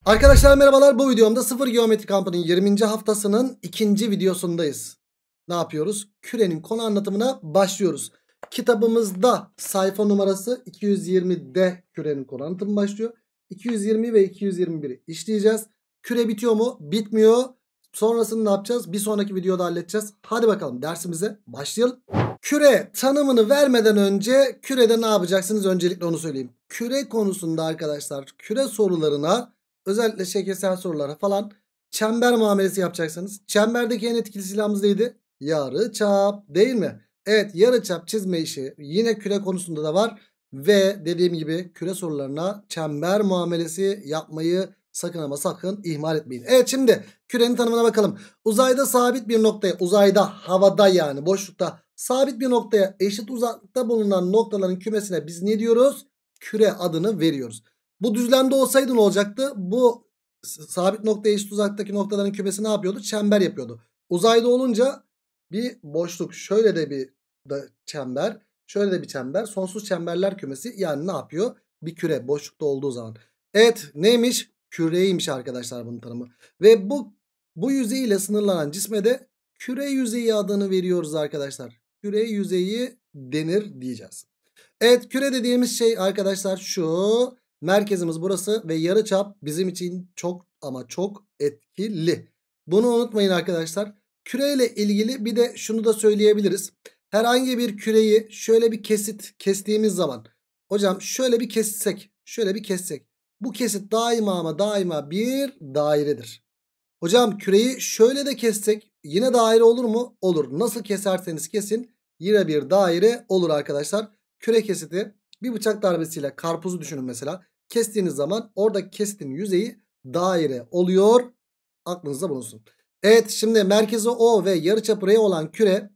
Arkadaşlar merhabalar, bu videomda Sıfır Geometri Kampı'nın 20. haftasının ikinci videosundayız. Ne yapıyoruz? Kürenin konu anlatımına başlıyoruz. Kitabımızda sayfa numarası 220'de kürenin konu anlatımı başlıyor. 220 ve 221'i işleyeceğiz. Küre bitiyor mu? Bitmiyor. Sonrasını ne yapacağız? Bir sonraki videoda halledeceğiz. Hadi bakalım dersimize başlayalım. Küre tanımını vermeden önce kürede ne yapacaksınız? Öncelikle onu söyleyeyim. Küre konusunda arkadaşlar küre sorularına, özellikle şekilsel sorulara falan çember muamelesi yapacaksınız. Çemberdeki en etkili silahımız neydi? Yarıçap, değil mi? Evet, yarıçap çizme işi yine küre konusunda da var. Ve dediğim gibi küre sorularına çember muamelesi yapmayı sakın ama sakın ihmal etmeyin. Evet, şimdi kürenin tanımına bakalım. Uzayda sabit bir noktaya, uzayda, havada yani boşlukta sabit bir noktaya eşit uzaklıkta bulunan noktaların kümesine biz ne diyoruz? Küre adını veriyoruz. Bu düzlemde olsaydı ne olacaktı? Bu sabit noktaya eşit uzaklıktaki noktaların kümesi ne yapıyordu? Çember yapıyordu. Uzayda olunca bir boşluk, şöyle de bir çember, şöyle de bir çember, sonsuz çemberler kümesi, yani ne yapıyor? Bir küre boşlukta olduğu zaman. Evet, neymiş? Küreymiş arkadaşlar bunun tanımı. Ve bu yüzeyiyle sınırlanan cisme de küre yüzeyi adını veriyoruz arkadaşlar. Küre yüzeyi denir diyeceğiz. Evet, küre dediğimiz şey arkadaşlar şu. Merkezimiz burası ve yarıçap bizim için çok ama çok etkili. Bunu unutmayın arkadaşlar. Küreyle ilgili bir de şunu da söyleyebiliriz. Herhangi bir küreyi şöyle bir kestiğimiz zaman, hocam şöyle bir kessek, şöyle bir kessek, bu kesit daima ama daima bir dairedir. Hocam küreyi şöyle de kessek yine daire olur mu? Olur. Nasıl keserseniz kesin yine bir daire olur arkadaşlar. Küre kesiti bir bıçak darbesiyle, karpuzu düşünün mesela. Kestiğiniz zaman oradaki kesitin yüzeyi daire oluyor. Aklınızda bulunsun. Evet, şimdi merkezi O ve yarıçapı R olan küre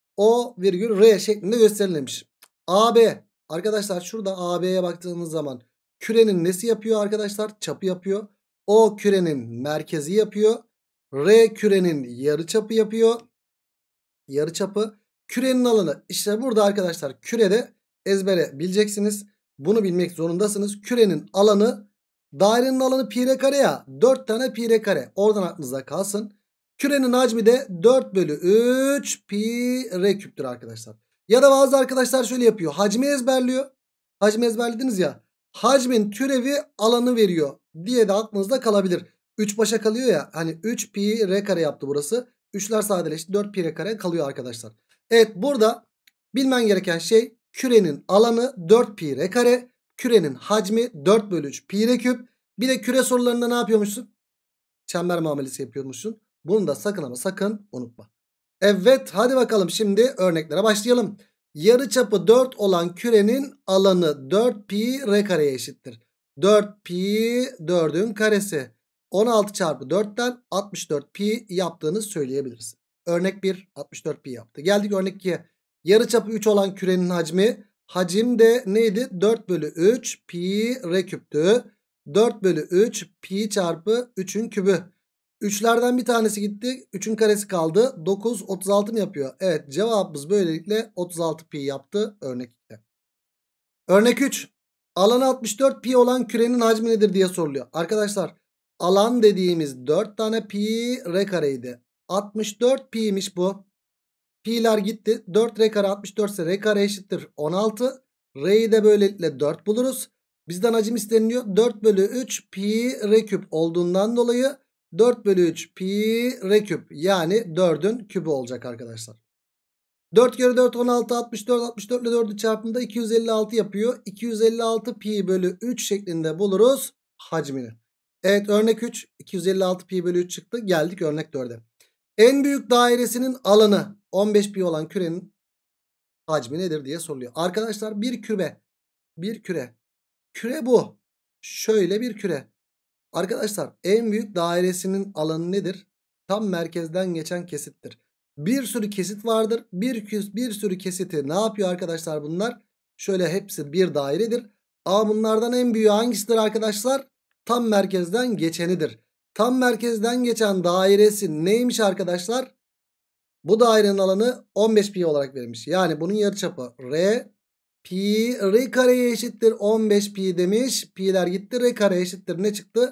O virgül R şeklinde gösterilmiş. AB, arkadaşlar şurada AB'ye baktığımız zaman kürenin nesi yapıyor arkadaşlar? Çapı yapıyor. O kürenin merkezi yapıyor. R kürenin yarıçapı yapıyor. Yarıçapı. Kürenin alanı işte burada arkadaşlar, kürede ezbere bileceksiniz. Bunu bilmek zorundasınız. Kürenin alanı, dairenin alanı pi r kare ya. 4 tane pi r kare. Oradan aklınızda kalsın. Kürenin hacmi de 4 bölü 3 pi r küptür arkadaşlar. Ya da bazı arkadaşlar şöyle yapıyor. Hacmi ezberliyor. Hacmi ezberlediniz ya. Hacmin türevi alanı veriyor diye de aklınızda kalabilir. 3 başa kalıyor ya. Hani 3 pi r kare yaptı burası. 3'ler sadeleşti. 4 pi r kare kalıyor arkadaşlar. Evet, burada bilmen gereken şey kürenin alanı 4 pi r kare. Kürenin hacmi 4 bölü 3 pi r küp. Bir de küre sorularında ne yapıyormuşsun? Çember muamelesi yapıyormuşsun. Bunu da sakın ama sakın unutma. Evet, hadi bakalım şimdi örneklere başlayalım. Yarıçapı 4 olan kürenin alanı 4 pi r kareye eşittir. 4 pi 4'ün karesi. 16 çarpı 4'ten 64 pi yaptığını söyleyebiliriz. Örnek 1 64 pi yaptı. Geldik örnek 2'ye. Yarıçapı 3 olan kürenin hacmi. Hacim de neydi? 4 bölü 3 pi r küptü. 4 bölü 3 pi çarpı 3'ün kübü. 3'lerden bir tanesi gitti. 3'ün karesi kaldı. 9 36 mı yapıyor? Evet, cevabımız böylelikle 36 pi yaptı örnek 2'de. Örnek 3. Alanı 64 pi olan kürenin hacmi nedir diye soruluyor. Arkadaşlar alan dediğimiz 4 tane pi r kareydi. 64 pi'ymiş bu. Pi'ler gitti. 4 r kare 64 ise r kare eşittir 16. R'yi de böylelikle 4 buluruz. Bizden hacim isteniliyor. 4 bölü 3 pi r küp olduğundan dolayı 4 bölü 3 pi r küp, yani 4'ün kübü olacak arkadaşlar. 4 kere 4 16, 64, 64 ile 4'ü çarpımda 256 yapıyor. 256 pi bölü 3 şeklinde buluruz hacmini. Evet, örnek 3 256 pi bölü 3 çıktı. Geldik örnek 4'e. En büyük dairesinin alanı 15 pi olan kürenin hacmi nedir diye soruluyor. Arkadaşlar bir küre. Küre bu. Şöyle bir küre. Arkadaşlar en büyük dairesinin alanı nedir? Tam merkezden geçen kesittir. Bir sürü kesit vardır. Bir sürü kesiti ne yapıyor arkadaşlar bunlar? Şöyle hepsi bir dairedir. Ama bunlardan en büyüğü hangisidir arkadaşlar? Tam merkezden geçenidir. Tam merkezden geçen dairesi neymiş arkadaşlar? Bu dairenin alanı 15 pi olarak verilmiş. Yani bunun yarıçapı r. Pi r kareye eşittir 15 pi demiş. Pi'ler gitti, r kare eşittir ne çıktı?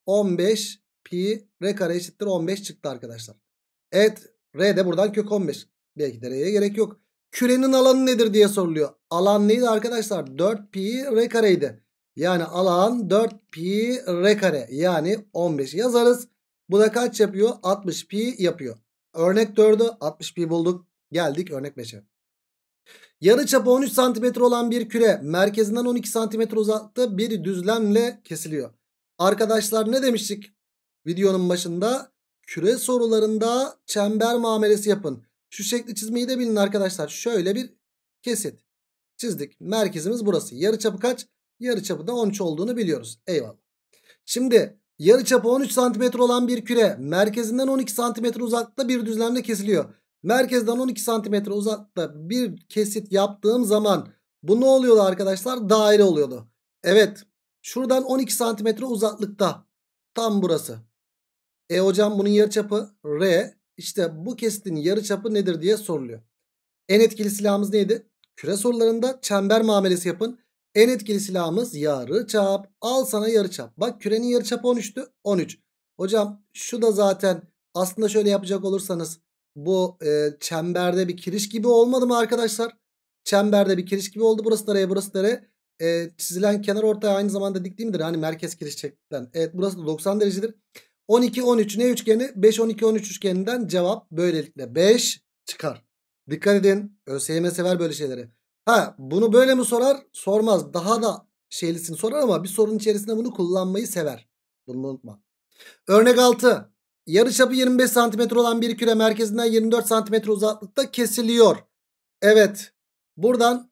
15 pi r kare eşittir 15 çıktı arkadaşlar. Evet, r de buradan kök 15. Belki de r'ye gerek yok. Kürenin alanı nedir diye soruluyor. Alan neydi arkadaşlar? 4 pi r kareydi. Yani alan 4 pi r kare. Yani 15 yazarız. Bu da kaç yapıyor? 60 pi yapıyor. Örnek 4'ü 60 pi bulduk. Geldik örnek 5'e. Yarıçapı 13 santimetre olan bir küre merkezinden 12 santimetre uzakta bir düzlemle kesiliyor. Arkadaşlar ne demiştik videonun başında? Küre sorularında çember muamelesi yapın. Şu şekli çizmeyi de bilin arkadaşlar. Şöyle bir kesit çizdik. Merkezimiz burası. Yarıçapı kaç? Yarıçapı da 13 olduğunu biliyoruz. Eyvallah. Şimdi yarıçapı 13 santimetre olan bir küre merkezinden 12 santimetre uzakta bir düzlemle kesiliyor. Merkezden 12 santimetre uzakta bir kesit yaptığım zaman bu ne oluyordu arkadaşlar? Daire oluyordu. Evet. Şuradan 12 santimetre uzaklıkta. Tam burası. Hocam bunun yarıçapı R. İşte bu kesitin yarıçapı nedir diye soruluyor. En etkili silahımız neydi? Küre sorularında çember muamelesi yapın. En etkili silahımız yarıçap. Al sana yarıçap. Bak kürenin yarıçapı 13'tü. 13. Hocam şu da zaten aslında şöyle yapacak olursanız bu çemberde bir kiriş gibi olmadı mı arkadaşlar? Çemberde bir kiriş gibi oldu. Burası da R, burası da R. Çizilen kenar ortaya aynı zamanda dik değil midir? Hani merkez kiriş şeklinden. Evet, burası da 90 derecedir. 12 13 ne üçgeni? 5 12 13 üçgeninden cevap böylelikle 5 çıkar. Dikkat edin. ÖSYM sever böyle şeyleri. Ha, bunu böyle mi sorar? Sormaz. Daha da şeylisini sorar ama bir sorunun içerisinde bunu kullanmayı sever. Bunu unutma. Örnek 6. Yarıçapı 25 santimetre olan bir küre merkezinden 24 santimetre uzaklıkta kesiliyor. Evet. Buradan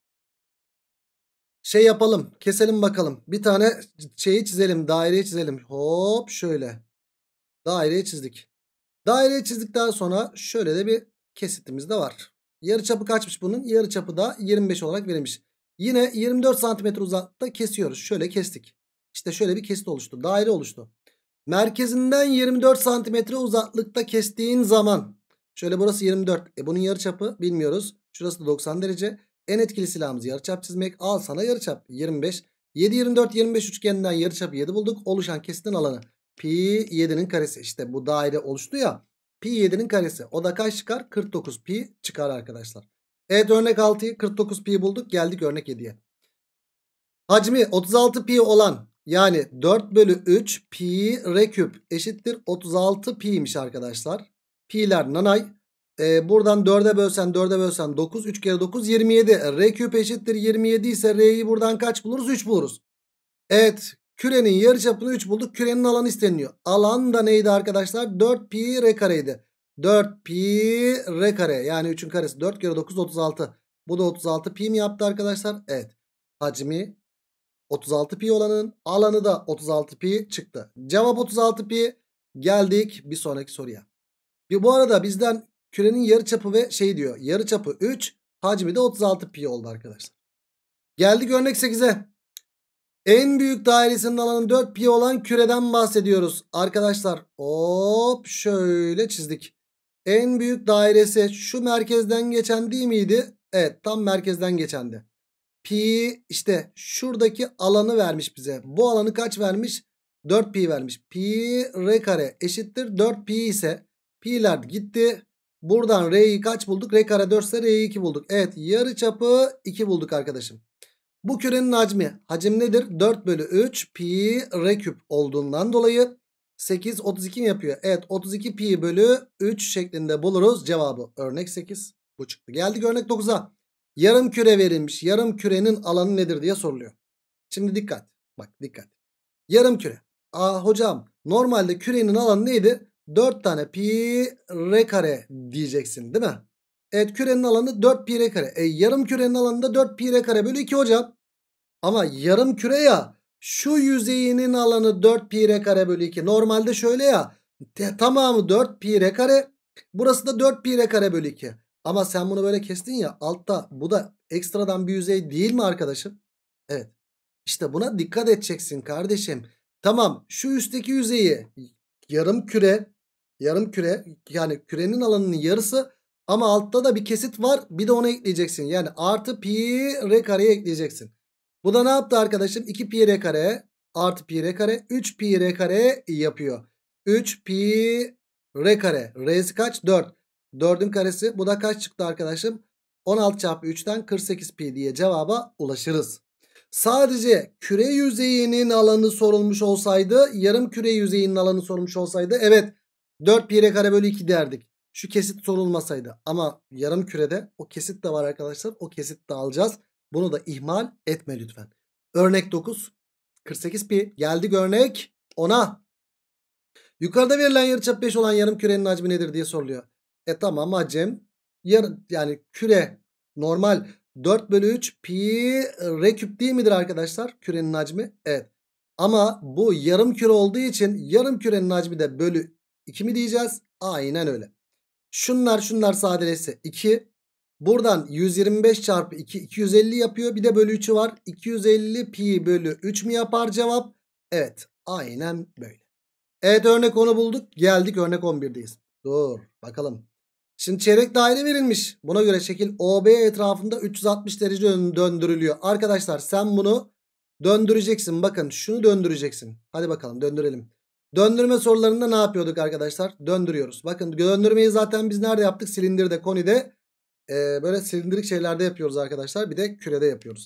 şey yapalım. Keselim bakalım. Bir tane şeyi çizelim. Daireyi çizelim. Hop şöyle. Daireyi çizdik. Daireyi çizdikten sonra şöyle de bir kesitimiz de var. Yarıçapı kaçmış bunun? Yarıçapı da 25 olarak verilmiş. Yine 24 santimetre uzaklıkta kesiyoruz. Şöyle kestik. İşte şöyle bir kesit oluştu. Daire oluştu. Merkezinden 24 santimetre uzaklıkta kestiğin zaman şöyle burası 24. Bunun yarıçapı bilmiyoruz. Şurası da 90 derece. En etkili silahımız yarıçap çizmek. Al sana yarıçap 25. 7 24 25 üçgeninden yarıçapı 7 bulduk. Oluşan kesitin alanı pi 7'nin karesi. İşte bu daire oluştu ya. Pi 7'nin karesi. O da kaç çıkar? 49 pi çıkar arkadaşlar. Evet, örnek 6'yı 49 pi bulduk. Geldik örnek 7'ye. Hacmi 36 pi olan yani 4 bölü 3 pi r küp eşittir 36 pi'ymiş arkadaşlar. Pi'ler nanay. Buradan 4'e bölsen 4'e bölsen 9. 3 kere 9 27. R küp eşittir 27 ise R'yi buradan kaç buluruz? 3 buluruz. Evet. Kürenin yarıçapını 3 bulduk. Kürenin alanı isteniyor. Alan da neydi arkadaşlar? 4 pi r kareydi. 4 pi r kare yani 3'ün karesi 4 kere 9 36. Bu da 36 pi mi yaptı arkadaşlar? Evet. Hacmi 36 pi olanın alanı da 36 pi çıktı. Cevap 36 pi. Geldik bir sonraki soruya. Bu arada bizden kürenin yarıçapı ve şey diyor. Yarıçapı 3, hacmi de 36 pi oldu arkadaşlar. Geldik örnek 8'e. En büyük dairesinin alanı 4 pi olan küreden bahsediyoruz. Arkadaşlar hop şöyle çizdik. En büyük dairesi şu merkezden geçen değil miydi? Evet, tam merkezden geçendi. Pi işte şuradaki alanı vermiş bize. Bu alanı kaç vermiş? 4 pi vermiş. Pi r kare eşittir 4 pi ise pi'ler gitti. Buradan r'yi kaç bulduk? R kare 4 ise r'yi 2 bulduk. Evet, yarıçapı 2 bulduk arkadaşım. Bu kürenin hacmi. Hacim nedir? 4 bölü 3 pi r küp olduğundan dolayı 8 32 mi yapıyor? Evet, 32 pi bölü 3 şeklinde buluruz cevabı. Örnek 8 bu çıktı. Geldik örnek 9'a. Yarım küre verilmiş. Yarım kürenin alanı nedir diye soruluyor. Şimdi dikkat. Bak dikkat. Yarım küre. Hocam normalde kürenin alanı neydi? 4 tane pi r kare diyeceksin değil mi? Evet, kürenin alanı 4 pi r kare. Yarım kürenin alanı da 4 pi r kare bölü 2 hocam. Ama yarım küre ya, şu yüzeyinin alanı 4 pi r kare bölü 2. Normalde şöyle ya, tamamı 4 pi r kare. Burası da 4 pi r kare bölü 2. Ama sen bunu böyle kestin ya altta, bu da ekstradan bir yüzey değil mi arkadaşım? Evet. İşte buna dikkat edeceksin kardeşim. Tamam, şu üstteki yüzeyi yarım küre yani kürenin alanının yarısı ama altta da bir kesit var, bir de onu ekleyeceksin. Yani artı pi r kareye ekleyeceksin. Bu da ne yaptı arkadaşım? 2 pi r kare artı pi r kare 3 pi r kare yapıyor. 3 pi r kare. R'si kaç? 4. 4'ün karesi. Bu da kaç çıktı arkadaşım? 16 çarpı 3'ten 48 pi diye cevaba ulaşırız. Sadece küre yüzeyinin alanı sorulmuş olsaydı, yarım küre yüzeyinin alanı sorulmuş olsaydı, evet 4 pi r kare bölü 2 derdik. Şu kesit sorulmasaydı. Ama yarım kürede o kesit de var arkadaşlar. O kesit de alacağız. Bunu da ihmal etme lütfen. Örnek 9. 48 pi. Geldik örnek 10'a. Yukarıda verilen yarıçapı 5 olan yarım kürenin hacmi nedir diye soruluyor. Tamam hacim. Yani küre normal 4 bölü 3 pi r küp değil midir arkadaşlar? Kürenin hacmi. Evet. Ama bu yarım küre olduğu için yarım kürenin hacmi de bölü 2 mi diyeceğiz? Aynen öyle. Şunlar sadeleşse 2. Buradan 125 çarpı 2 250 yapıyor. Bir de bölü 3'ü var. 250 pi bölü 3 mü yapar cevap? Evet. Aynen böyle. Evet, örnek 10'u bulduk. Geldik örnek 11'deyiz. Dur bakalım. Şimdi çeyrek daire verilmiş. Buna göre şekil OB etrafında 360 derece döndürülüyor. Arkadaşlar sen bunu döndüreceksin. Bakın şunu döndüreceksin. Hadi bakalım döndürelim. Döndürme sorularında ne yapıyorduk arkadaşlar? Döndürüyoruz. Bakın döndürmeyi zaten biz nerede yaptık? Silindirde, konide. Böyle silindirik şeylerde yapıyoruz arkadaşlar. Bir de kürede yapıyoruz.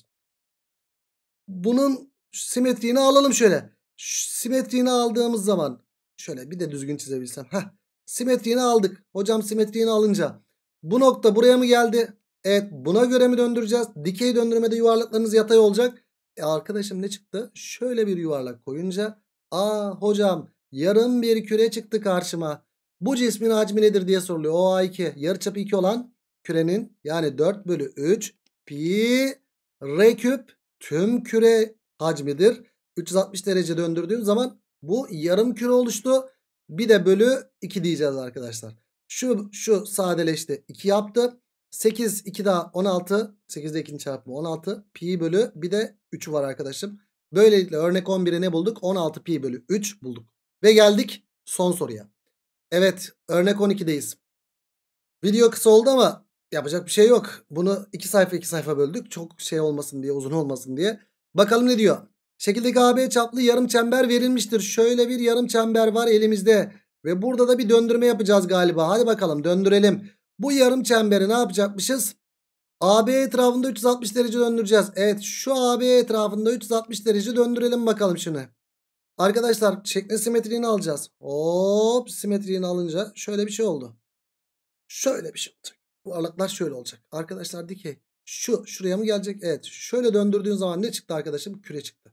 Bunun simetriğini alalım şöyle. Simetriğini aldığımız zaman şöyle bir de düzgün çizebilsem. Simetriğini aldık. Hocam simetriğini alınca bu nokta buraya mı geldi? Evet, buna göre mi döndüreceğiz? Dikey döndürmede yuvarlaklarınız yatay olacak. Arkadaşım ne çıktı? Şöyle bir yuvarlak koyunca hocam yarım bir küre çıktı karşıma. Bu cismin hacmi nedir diye soruluyor. OA2 yarıçapı 2 olan kürenin yani 4 bölü 3 pi r küp tüm küre hacmidir. 360 derece döndürdüğüm zaman bu yarım küre oluştu. Bir de bölü 2 diyeceğiz arkadaşlar. Şu sadeleşti. 2 yaptı. 8 2 daha 16. 8'de 2'nin çarpımı 16. Pi bölü bir de 3 var arkadaşım. Böylelikle örnek 11'e ne bulduk? 16 pi bölü 3 bulduk. Ve geldik son soruya. Evet, örnek 12'deyiz. Video kısa oldu ama yapacak bir şey yok. Bunu 2 sayfa böldük. Çok şey olmasın diye, uzun olmasın diye. Bakalım ne diyor? Şekildeki AB çaplı yarım çember verilmiştir. Şöyle bir yarım çember var elimizde. Ve burada da bir döndürme yapacağız galiba. Hadi bakalım döndürelim. Bu yarım çemberi ne yapacakmışız? AB etrafında 360 derece döndüreceğiz. Evet, şu AB etrafında 360 derece döndürelim bakalım şunu. Arkadaşlar şeklin simetriğini alacağız. Hop, simetriğini alınca şöyle bir şey oldu. Şöyle bir şey olacak. Bu aralıklar şöyle olacak. Arkadaşlar dikey. Şuraya mı gelecek? Evet. Şöyle döndürdüğün zaman ne çıktı arkadaşım? Küre çıktı.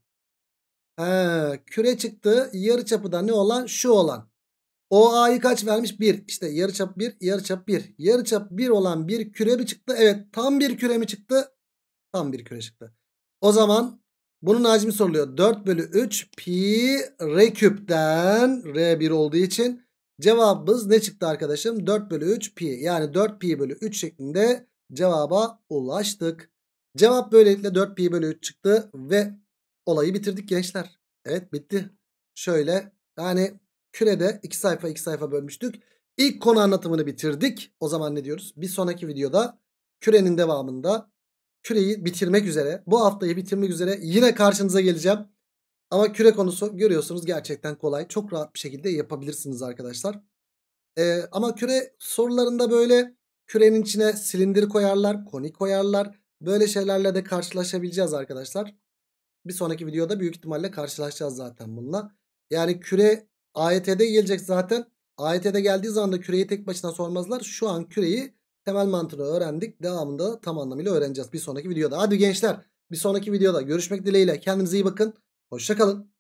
Küre çıktı. Yarıçapı da ne olan? Şu olan. OA'yı kaç vermiş? 1. İşte yarıçap 1, yarıçap 1. Yarıçap 1 olan bir küre mi çıktı? Evet. Tam bir küre mi çıktı? Tam bir küre çıktı. O zaman bunun hacmi soruluyor. 4 bölü 3 pi r küpten r1 olduğu için cevabımız ne çıktı arkadaşım? 4 bölü 3 pi. Yani 4 pi bölü 3 şeklinde cevaba ulaştık. Cevap böylelikle 4 pi bölü 3 çıktı ve olayı bitirdik gençler. Evet, bitti. Şöyle yani kürede 2 sayfa bölmüştük. İlk konu anlatımını bitirdik. O zaman ne diyoruz? Bir sonraki videoda kürenin devamında küreyi bitirmek üzere, bu haftayı bitirmek üzere yine karşınıza geleceğim. Ama küre konusu görüyorsunuz gerçekten kolay. Çok rahat bir şekilde yapabilirsiniz arkadaşlar. Ama küre sorularında böyle kürenin içine silindir koyarlar, koni koyarlar. Böyle şeylerle de karşılaşabileceğiz arkadaşlar. Bir sonraki videoda büyük ihtimalle karşılaşacağız zaten bununla. Yani küre AYT'de gelecek zaten. AYT'de geldiği zaman da küreyi tek başına sormazlar. Şu an küreyi temel mantığını öğrendik. Devamında tam anlamıyla öğreneceğiz bir sonraki videoda. Hadi gençler, bir sonraki videoda görüşmek dileğiyle. Kendinize iyi bakın. Hoşça kalın.